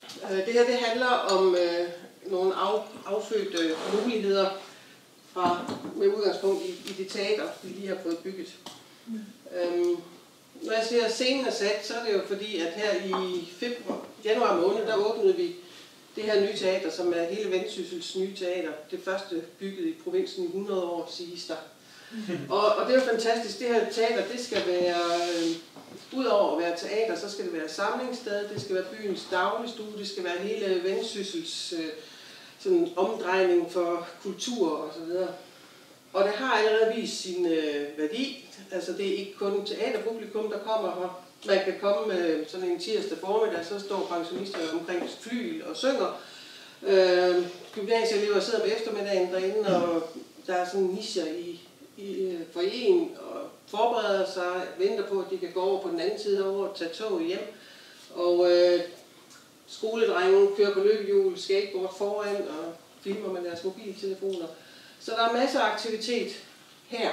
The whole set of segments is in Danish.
Det her det handler om nogle affødte muligheder med udgangspunkt i det teater, vi lige har fået bygget. Når jeg siger, at scenen er sat, så er det jo fordi, at her i januar måned, der åbnede vi det her nye teater, som er hele Vendsyssels nye teater. Det første bygget i provinsen i 100 år, siges der. Og det er jo fantastisk. Det her teater, det skal være, udover at være teater, så skal det være samlingssted, det skal være byens dagligstue, det skal være hele Vendsyssels sådan omdrejning for kultur og så videre. Og det har allerede vist sin værdi. Altså det er ikke kun teaterpublikum, der kommer her. Man kan komme sådan en tirsdag formiddag, så står pensionister omkring flygel og synger. Gymnasieelever sidder om eftermiddagen derinde, og der er sådan nicher i foreningen og forbereder sig, venter på, at de kan gå over på den anden side over og tage toget hjem. Og skoledrenge kører på løbehjul, skateboard foran og filmer med deres mobiltelefoner. Så der er masser af aktivitet her.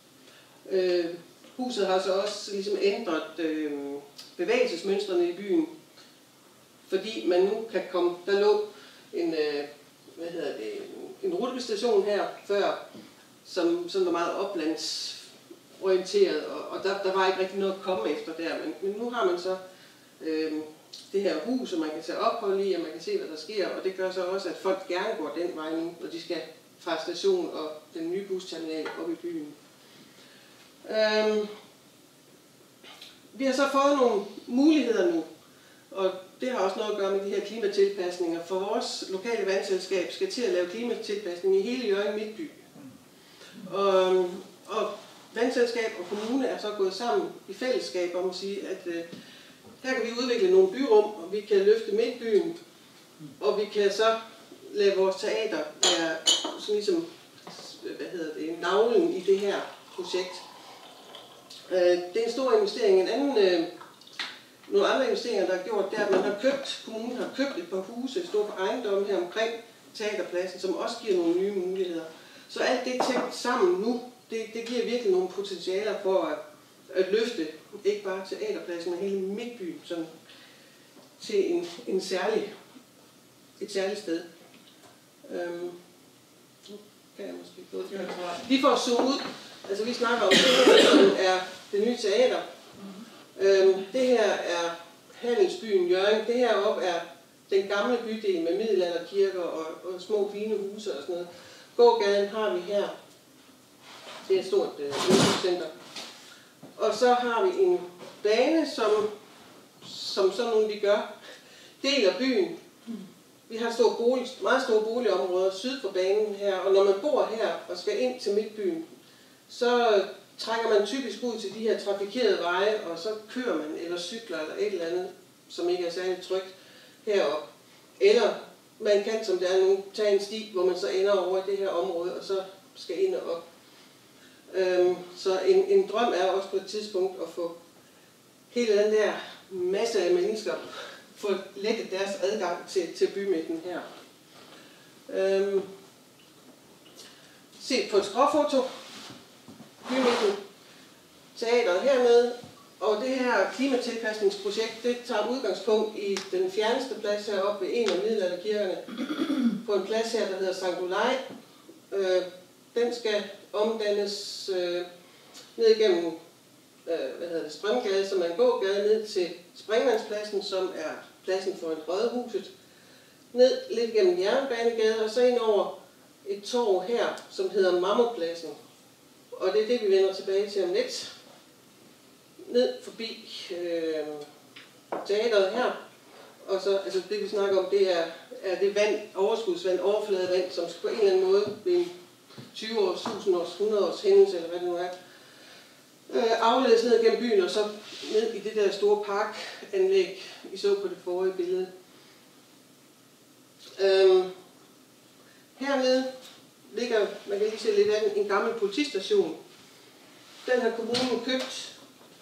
Huset har så også ligesom ændret bevægelsesmønstrene i byen, fordi man nu kan komme. Der lå en rutebestation her før, som var meget oplandsorienteret, og der var ikke rigtig noget at komme efter der. Men nu har man så det her hus, og man kan tage ophold i, og man kan se, hvad der sker, og det gør så også, at folk gerne går den vej nu, når de skal fra station og den nye busterminal op i byen. Vi har så fået nogle muligheder nu, og det har også noget at gøre med de her klimatilpasninger, for vores lokale vandselskab skal til at lave klimatilpasning i hele Hjørring Midtby. Og vandselskab og kommune er så gået sammen i fællesskab om at sige, at her kan vi udvikle nogle byrum, og vi kan løfte Midtbyen, og vi kan så lade vores teater være sådan ligesom, navlen i det her projekt. Det er en stor investering. Nogle andre investeringer, der er gjort, det er, at kommunen har købt et par huse, stå på ejendommen her omkring teaterpladsen, som også giver nogle nye muligheder. Så alt det tænkt sammen nu, det giver virkelig nogle potentialer for at løfte ikke bare teaterpladsen, men hele Midtbyen sådan, til et særligt sted. Kan jeg måske gå til. Vi får zoom ud. Altså vi snakker om det her, som er det nye teater. Det her er handelsbyen Hjørring. Det her op er den gamle bydel med middelalderkirker og små fine huse og sådan noget. Gågaden har vi her. Det er et stort indkøbscenter. Og så har vi en bane, som sådan nogle vi gør, deler byen. Vi har meget store boligområder syd for banen her, og når man bor her og skal ind til Midtbyen, så trækker man typisk ud til de her trafikerede veje, og så kører man eller cykler eller et eller andet, som ikke er særlig trygt herop. Eller man kan, som der er nu, tage en sti, hvor man så ender over i det her område, og så skal ind og op. Så en drøm er også på et tidspunkt at få hele den der masse af mennesker, få lettet deres adgang til bymidten her. Se på et skråfoto. Bymidten, teateret hernede, og det her klimatilpasningsprojekt, det tager udgangspunkt i den fjerneste plads heroppe ved en af middelalderkirkerne, på en plads her, der hedder Sankt Olaj. Den skal omdannes ned igennem Strømgade, som er en gågade, ned til Springvandspladsen, som er pladsen for en rådhuset, ned lidt gennem Jernbanegade, og så ind over et torv her, som hedder Mammutpladsen. Og det er det, vi vender tilbage til om lidt. Ned forbi teateret her. Og så, altså det vi snakker om, det er det vand, overskudsvand, overfladevand, som skal på en eller anden måde ved en 20 års, 1000 års, 100 års hændelse, eller hvad det nu er, afledes ned gennem byen, og så ned i det der store parkanlæg, vi så på det forrige billede. Hernede ligger, man kan lige se lidt af en gammel politistation. Den har kommunen købt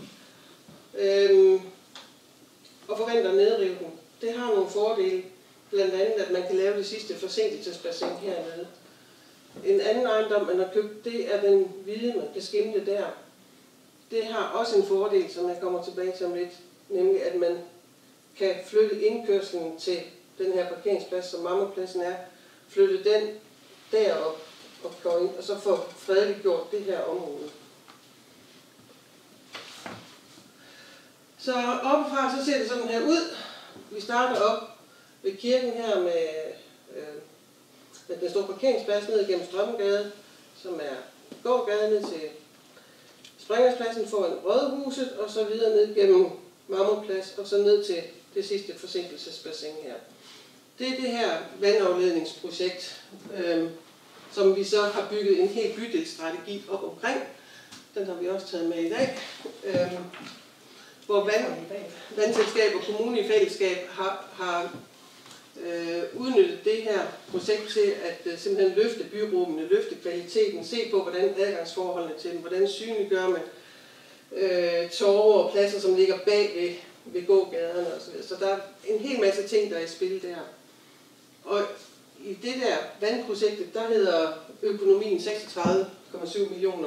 og forventer at nedrive den. Det har nogle fordele, blandt andet at man kan lave det sidste forsinkelsesbassin hernede. En anden ejendom, man har købt, det er den hvide, man kan skimte der. Det har også en fordel, som jeg kommer tilbage til om lidt, nemlig at man kan flytte indkørslen til den her parkeringsplads, som Marmorpladsen er, flytte den derop og så få fredeliggjort det her område. Så oppefra så ser det sådan her ud. Vi starter op ved kirken her med den store parkeringsplads ned gennem Strømmegade, som er gågade ned til Springerspladsen foran Rådhuset, og så videre ned gennem Marmorplads, og så ned til det sidste forsinkelsesbassin her. Det er det her vandafledningsprojekt, som vi så har bygget en helt bydelsstrategi op omkring. Den har vi også taget med i dag. Hvor vandselskab og kommune i fællesskab har udnyttet det her projekt til at simpelthen løfte byrummene, løfte kvaliteten, se på hvordan adgangsforholdene til dem, hvordan synliggør man torve og pladser, som ligger bag ved gågaderne osv. Så der er en hel masse ting, der er i spil der. Og i det der vandprojektet, der hedder økonomien 36,7 millioner.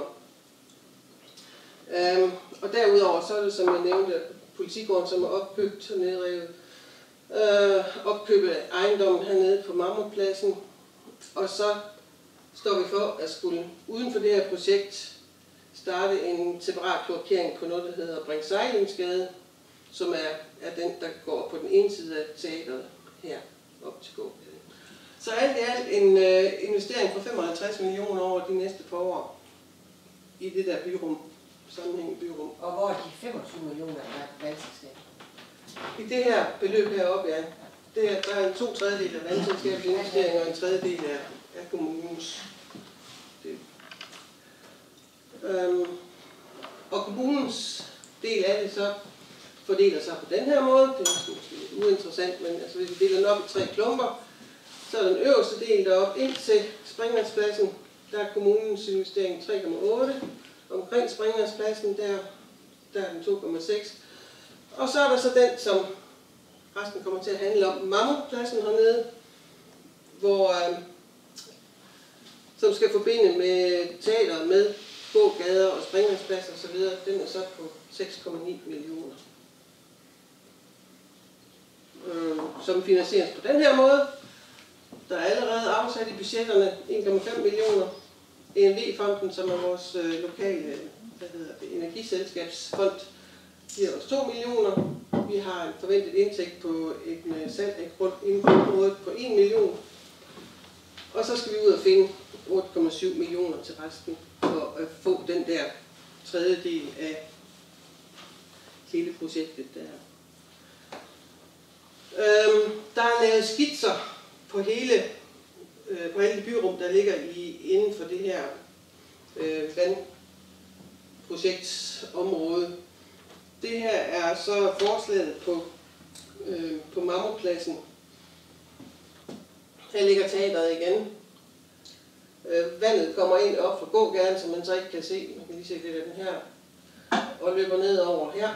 Og derudover så er det, som jeg nævnte, Politigården, som er opkøbt og nedrevet. Opkøbet af ejendommen hernede på Marmorpladsen. Og så står vi for at skulle uden for det her projekt starte en separat kloakering på noget, der hedder Bringsejlingsgade, som er den, der går på den ene side af teateret her op til gågaden. Så alt i alt en investering på 55 millioner over de næste par år i det der byrum, sammenhængende byrum. Og hvor er de 25 millioner af vandselskab? I det her beløb heroppe, ja. Der er 2/3 af vandselskabets investeringer og 1/3 af kommunens. Og kommunens del af det så fordeler sig på den her måde. Det er måske lidt uinteressant, men altså, hvis vi deler den op i 3 klumper, så er den øverste del deroppe ind til Springvandspladsen. Der er kommunens investering 3,8. Omkring Springvandspladsen, der er den 2,6. Og så er der så den, som resten kommer til at handle om, Marmorpladsen hernede, som skal forbinde med teateret med gågader og Springvandspladser osv. Den er så på 6,9 millioner. Som finansieres på den her måde. Der er allerede afsat i budgetterne 1,5 millioner. ENV-fonden, som er vores lokale energiselskabsfond, giver os 2 millioner. Vi har en forventet indtægt på et salg af grund inden for området på 1 million. Og så skal vi ud og finde 8,7 millioner til resten for at få den der tredjedel af hele projektet der. Der er lavet skitser på alle de byrum, der ligger inden for det her vandprojektsområde. Det her er så forslaget på Marmorpladsen. Her ligger teateret igen. Vandet kommer ind op fra gågaden, som man så ikke kan se. Man kan lige se det der den her. Og løber ned over her.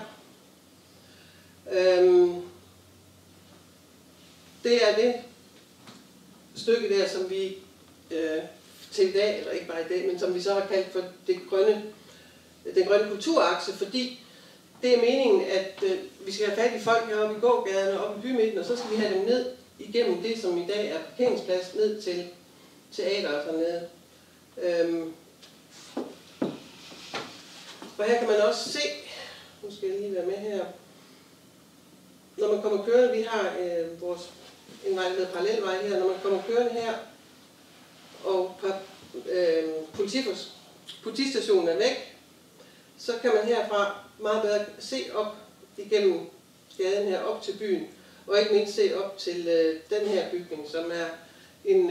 Det er det stykke der, som vi til i dag, eller ikke bare i dag, men som vi så har kaldt for den grønne kulturakse, fordi det er meningen, at vi skal have fat i folk heroppe i gågaden og oppe i bymidten, og så skal vi have dem ned igennem det, som i dag er parkeringsplads, ned til teateret hernede. Og her kan man også se, nu skal jeg lige være med her, når man kommer kørende, vi har en vej, der hedder parallelvej her, når man kommer kørende her, og politistationen er væk, så kan man herfra meget bedre se op igennem gaden her, op til byen, og ikke mindst se op til den her bygning, som er en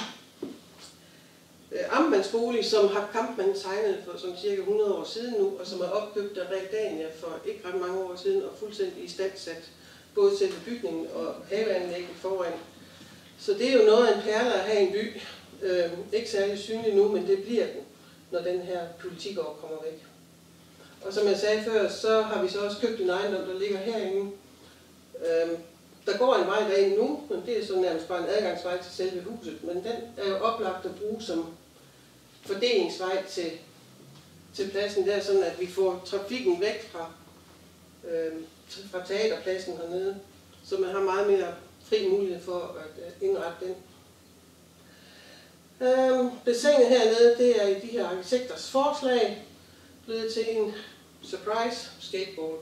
amtmandsbolig, som har Kampmann tegnet for som cirka 100 år siden nu, og som er opkøbt af Realdania for ikke ret mange år siden, og fuldstændig istandsat både selve bygningen og haveanlægget foran. Så det er jo noget af en perle at have en by. Ikke særlig synlig nu, men det bliver den, når den her Politigård kommer væk. Og som jeg sagde før, så har vi så også købt en ejendom, der ligger herinde. Der går en vej derinde nu, men det er så nærmest bare en adgangsvej til selve huset. Men den er jo oplagt at bruge som fordelingsvej til pladsen der, sådan at vi får trafikken væk fra teaterpladsen hernede, så man har meget mere fri mulighed for at indrette den. Bassinet hernede, det er i de her arkitekters forslag blevet til en surprise skateboard.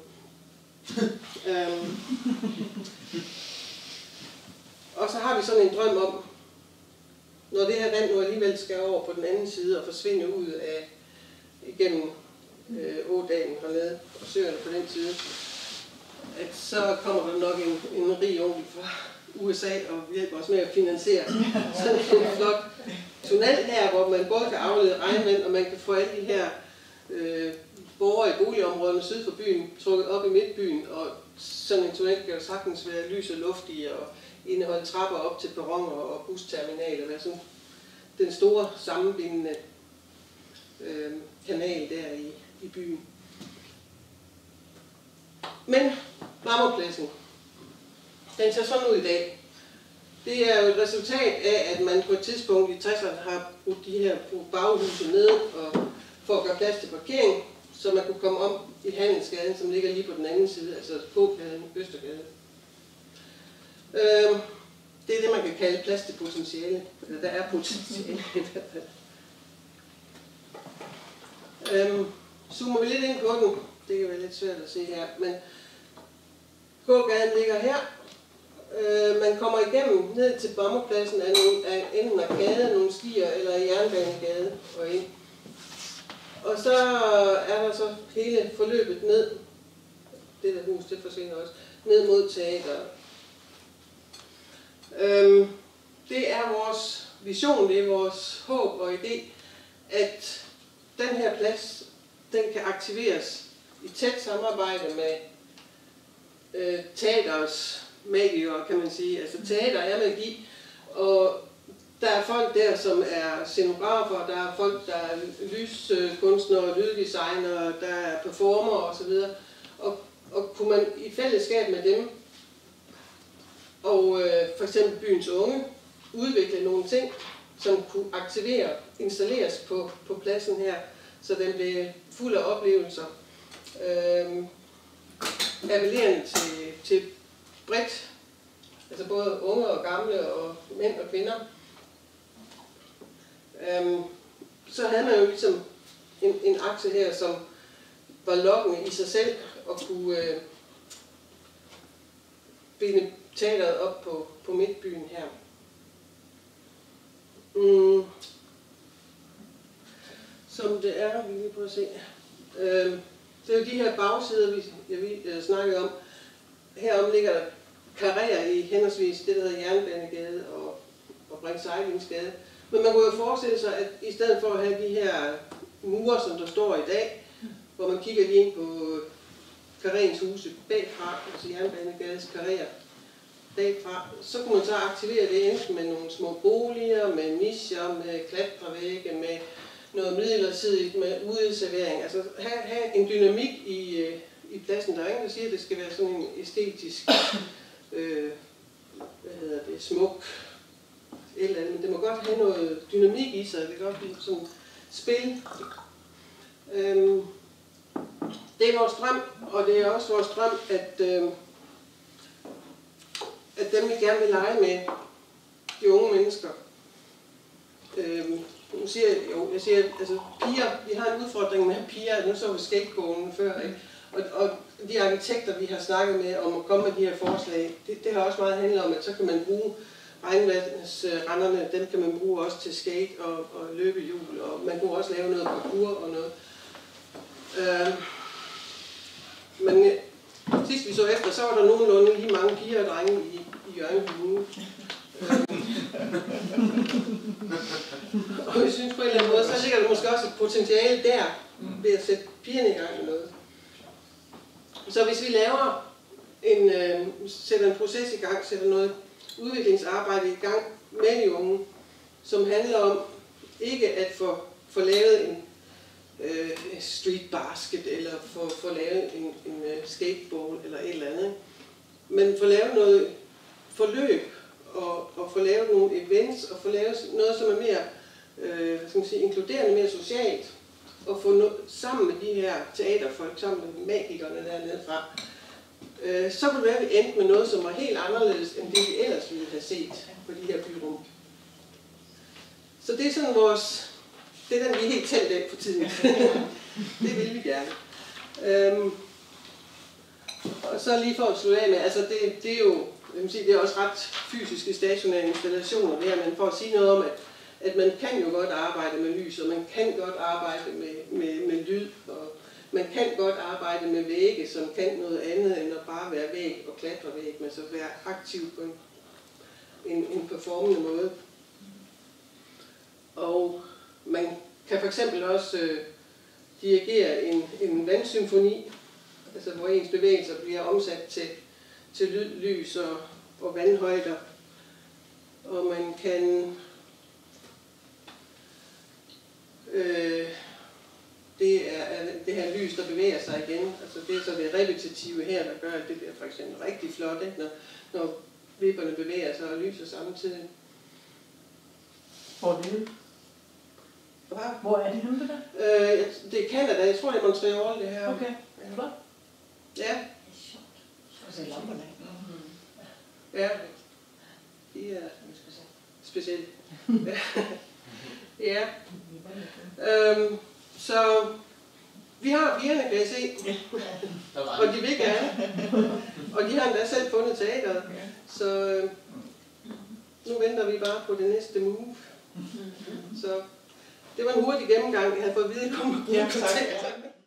Og så har vi sådan en drøm om, når det her vand nu alligevel skal over på den anden side og forsvinde ud af igennem ådalen hernede og søerne på den side, at så kommer der nok en rig onkel fra USA og hjælper os med at finansiere sådan en flot tunnel her, hvor man både kan aflede regnvand, og man kan få alle de her borgere i boligområderne syd for byen trukket op i midtbyen, og sådan en tunnel kan jo sagtens være lys og luftig og indeholde trapper op til perroner og busterminaler, være sådan den store sammenbindende kanal der i byen. Men Marmorpladsen, den ser sådan ud i dag. Det er jo et resultat af, at man på et tidspunkt i 60'erne har brugt de her baghuse ned og for at gøre plads til parkering, så man kunne komme om i Handelsgaden, som ligger lige på den anden side, altså Gågaden, Østergade. Det er det, man kan kalde plads til potentiale. Eller der er potentiale i hvert fald. Zoomer vi lidt ind på den. Det kan være lidt svært at se her, men Gågaden ligger her. Man kommer igennem ned til Marmorpladsen af enten Arkade, nogle stier eller Jernbanegade og ind. Og så er der så hele forløbet ned, det der hus, det forsvinder også, ned mod teateret. Det er vores vision, det er vores håb og idé, at den her plads, den kan aktiveres i tæt samarbejde med teaters magikere, kan man sige. Altså teater er magi, og der er folk der, som er scenografer, der er folk, der er lyskunstnere, lyddesignere, der er performere osv. Og kunne man i fællesskab med dem, og for eksempel byens unge, udvikle nogle ting, som kunne installeres på pladsen her, så den blev fuld af oplevelser. Appellerende til bredt, altså både unge og gamle og mænd og kvinder. Så havde man jo ligesom en akse her, som var lokkende i sig selv og kunne binde teateret op på midtbyen her. Som det er, vi lige prøve at se. Det er jo de her bagsider, vi snakkede om. Herom ligger der karréer i henholdsvis det, der hedder Jernbanegade og Brink-Sejlingsgade. Men man kunne jo forestille sig, at i stedet for at have de her mure, som der står i dag, hvor man kigger lige ind på karréens huse bagfra, altså Jernbanegades karréer bagfra, så kunne man så aktivere det enten med nogle små boliger, med nicher, med klatrevægge, med noget midlertidigt, med udeservering. Altså have en dynamik i pladsen. Der er ingen, der siger, at det skal være sådan en æstetisk, smuk, et eller andet, men det må godt have noget dynamik i sig, det kan godt blive sådan spil. Det er vores drøm, og det er også vores drøm, at dem, vi gerne vil lege med, de unge mennesker, jeg siger, altså piger, vi har en udfordring med piger, nu så vi skatekonen før, ikke? Og de arkitekter, vi har snakket med om at komme med de her forslag, det har også meget handlet om, at så kan man bruge regnvandsrenderne, dem kan man bruge også til skate og løbehjul, og man kunne også lave noget parkour og noget. Men sidst vi så efter, så var der nogenlunde lige mange piger og drenge i Hjørring Kommune. Og jeg synes på en eller anden måde, så ligger der måske også et potentiale der, ved at sætte pigerne i gang med noget. Så hvis vi laver sætter en proces i gang, sætter noget udviklingsarbejde i gang med de unge, som handler om ikke at få lavet en street basket, eller få lavet en skateboard, eller et eller andet, men få lavet noget forløb, og få lavet nogle events, og få lavet noget, som er mere inkluderende, mere socialt, og få sammen med de her teaterfolk, sammen med magikerne dernede fra, så kunne det være, at vi endte med noget, som var helt anderledes, end det vi ellers ville have set på de her byrum. Så det er sådan det er den, vi er helt tændt af for tiden. Det vil vi gerne. Og så lige for at slutte af med, altså det er jo, det er også ret fysiske stationære installationer det her, men for at sige noget om, at man kan jo godt arbejde med lys, og man kan godt arbejde med lyd, og man kan godt arbejde med vægge, som kan noget andet end at bare være væg og klatrevæg, men så være aktiv på en performende måde. Og man kan for eksempel også dirigere en vandsymfoni, altså hvor ens bevægelser bliver omsat til lyd, lys og vandhøjder. Og man kan det er det her lys, der bevæger sig igen. Altså det er så det repetitive her, der gør, at det bliver for eksempel rigtig flot, ikke? Når vipperne bevæger sig og lyser samtidig. Hvor er det? Hvor er det henne, det der? Det er Canada. Jeg tror, det er Montreal, det her. Okay. Flot. Ja. Det er sjovt. Så se lamperne. Ja. De er specielle. Ja. Så vi har pigerne, kan jeg se. Og de vil gerne. Og de har endda selv fundet teateret. Så nu venter vi bare på det næste move. Så det var en hurtig gennemgang. Jeg havde fået at vide, at jeg kom og bruge på teateret.